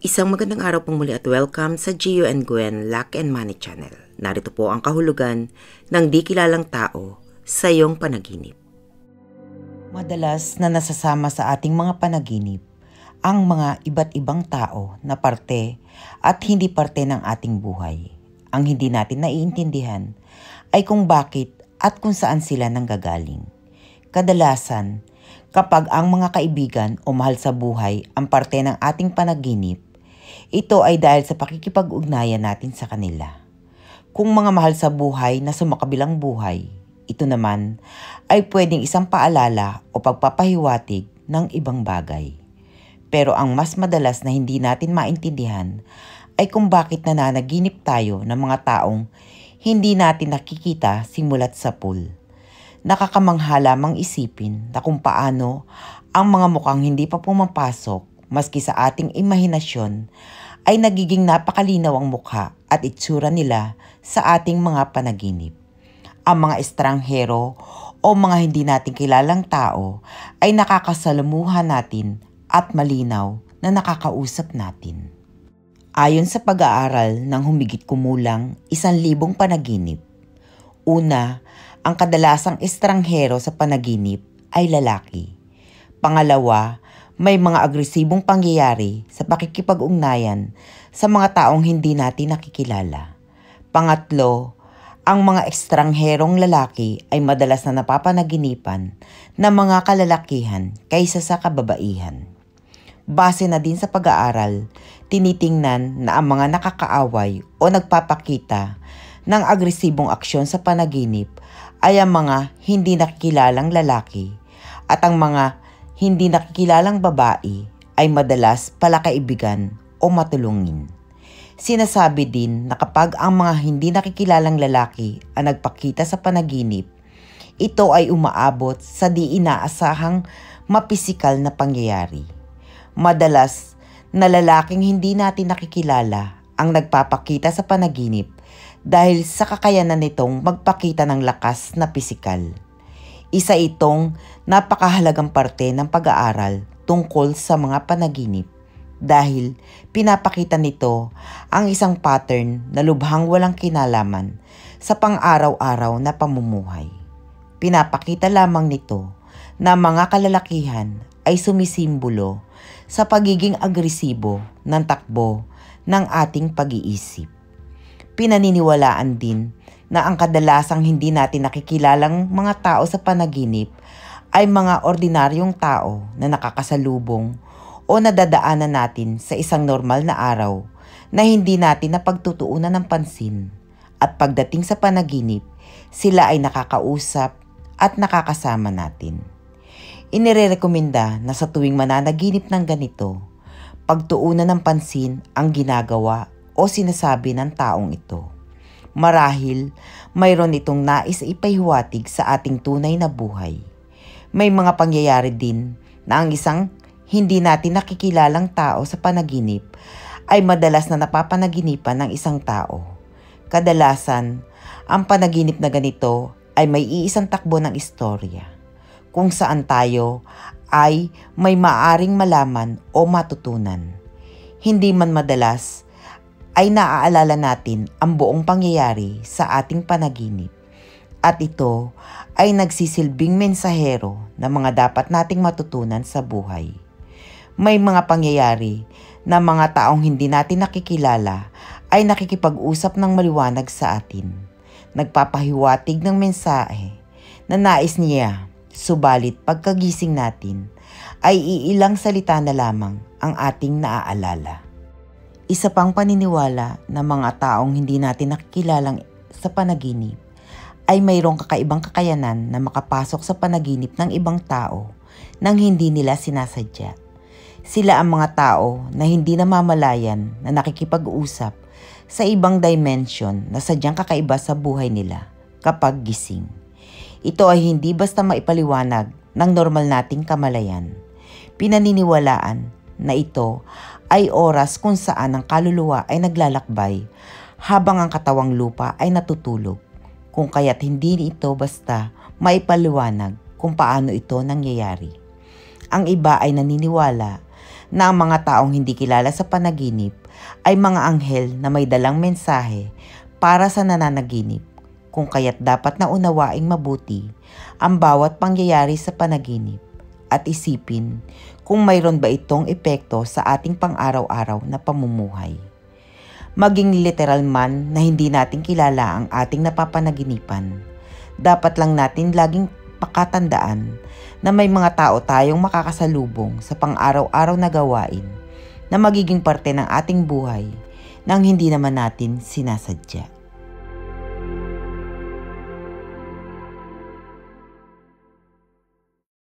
Isang magandang araw pong muli at welcome sa Gio and Gwen Luck and Money Channel. Narito po ang kahulugan ng di kilalang tao sa iyong panaginip. Madalas na nasasama sa ating mga panaginip ang mga iba't ibang tao na parte at hindi parte ng ating buhay. Ang hindi natin naiintindihan ay kung bakit at kung saan sila nanggagaling. Kadalasan, kapag ang mga kaibigan o mahal sa buhay ang parte ng ating panaginip, ito ay dahil sa pakikipag-ugnayan natin sa kanila. Kung mga mahal sa buhay na sumakabilang buhay, ito naman ay pwedeng isang paalala o pagpapahiwatig ng ibang bagay. Pero ang mas madalas na hindi natin maintindihan ay kung bakit nananaginip tayo ng mga taong hindi natin nakikita simulat sa pool. Nakakamangha lamang isipin na kung paano ang mga mukhang hindi pa pumapasok maski sa ating imahinasyon ay nagiging napakalinaw ang mukha at itsura nila sa ating mga panaginip. Ang mga estranghero o mga hindi natin kilalang tao ay nakakasalamuhan natin at malinaw na nakakausap natin. Ayon sa pag-aaral ng humigit kumulang 1,000 panaginip, una, ang kadalasang estranghero sa panaginip ay lalaki. Pangalawa, may mga agresibong pangyayari sa pakikipag-ugnayan sa mga taong hindi natin nakikilala. Pangatlo, ang mga ekstrangherong lalaki ay madalas na napapanaginipan ng mga kalalakihan kaysa sa kababaihan. Base na din sa pag-aaral, tinitingnan na ang mga nakakaaway o nagpapakita ng agresibong aksyon sa panaginip ay ang mga hindi nakikilalang lalaki at ang mga hindi nakikilalang babae ay madalas palakaibigan o matulungin. Sinasabi din na kapag ang mga hindi nakikilalang lalaki ang nagpakita sa panaginip, ito ay umaabot sa di inaasahang mapisikal na pangyayari. Madalas na lalaking hindi natin nakikilala ang nagpapakita sa panaginip dahil sa kakayanan nitong magpakita ng lakas na pisikal. Isa itong napakahalagang parte ng pag-aaral tungkol sa mga panaginip dahil pinapakita nito ang isang pattern na lubhang walang kinalaman sa pang-araw-araw na pamumuhay. Pinapakita lamang nito na mga kalalakihan ay sumisimbolo sa pagiging agresibo ng takbo ng ating pag-iisip. Pinaniniwalaan din na ang kadalasang hindi natin nakikilalang mga tao sa panaginip ay mga ordinaryong tao na nakakasalubong o nadadaanan natin sa isang normal na araw na hindi natin napagtutuunan ng pansin at pagdating sa panaginip, sila ay nakakausap at nakakasama natin. Inirerekomenda na sa tuwing mananaginip ng ganito, pagtuunan ng pansin ang ginagawa o sinasabi ng taong ito. Marahil, mayroon itong nais ipahiwatig sa ating tunay na buhay. May mga pangyayari din na ang isang hindi natin nakikilalang tao sa panaginip ay madalas na napapanaginipan ng isang tao. Kadalasan, ang panaginip na ganito ay may iisang takbo ng istorya, kung saan tayo ay may maaring malaman o matutunan. Hindi man madalas ay naaalala natin ang buong pangyayari sa ating panaginip. At ito ay nagsisilbing mensahero na mga dapat nating matutunan sa buhay. May mga pangyayari na mga taong hindi natin nakikilala ay nakikipag-usap ng maliwanag sa atin. Nagpapahiwatig ng mensahe na nais niya, subalit pagkagising natin ay iilang salita na lamang ang ating naaalala. Isa pang paniniwala ng mga taong hindi natin nakikilalang sa panaginip ay mayroong kakaibang kakayanan na makapasok sa panaginip ng ibang tao nang hindi nila sinasadya. Sila ang mga tao na hindi namamalayan na nakikipag-usap sa ibang dimension na sadyang kakaiba sa buhay nila kapag gising. Ito ay hindi basta maipaliwanag ng normal nating kamalayan. Pinaniniwalaan na ito ay oras kung saan ang kaluluwa ay naglalakbay habang ang katawang lupa ay natutulog, kung kaya't hindi ito basta maipaliwanag kung paano ito nangyayari. Ang iba ay naniniwala na ang mga taong hindi kilala sa panaginip ay mga anghel na may dalang mensahe para sa nananaginip, kung kaya't dapat na unawaing mabuti ang bawat pangyayari sa panaginip at isipin kung mayroon ba itong epekto sa ating pang-araw-araw na pamumuhay. Maging literal man na hindi natin kilala ang ating napapanaginipan, dapat lang natin laging pakatandaan na may mga tao tayong makakasalubong sa pang-araw-araw na gawain na magiging parte ng ating buhay nang hindi naman natin sinasadya.